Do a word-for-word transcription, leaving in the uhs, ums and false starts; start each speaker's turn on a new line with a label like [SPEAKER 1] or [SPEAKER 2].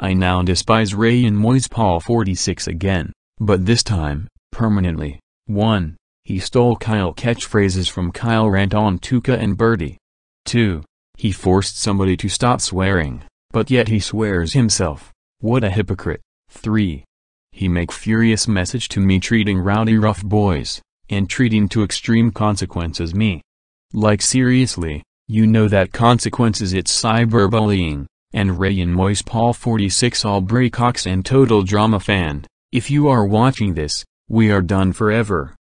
[SPEAKER 1] I now despise Ray and Moise Paul forty-six again, but this time, permanently. one. He stole Kyle catchphrases from Kyle Rant on Tuka and Birdie. two. He forced somebody to stop swearing, but yet he swears himself. What a hypocrite. three. He make furious message to me treating rowdy rough boys, and treating to extreme consequences me. Like seriously, you know that consequences it's cyberbullying, and Ray and Moise Paul forty-six all Braycox and Total Drama fan, if you are watching this, we are done forever.